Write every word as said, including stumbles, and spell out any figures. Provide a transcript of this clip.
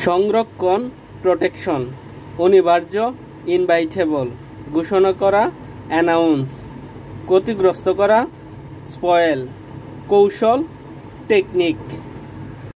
সংরক্ষণ প্রোটেকশন, অনিবার্য ইনভাইটেবল, ঘোষণা করা অ্যানাউন্স, ক্ষতিগ্রস্ত করা স্পয়েল, কৌশল টেকনিক।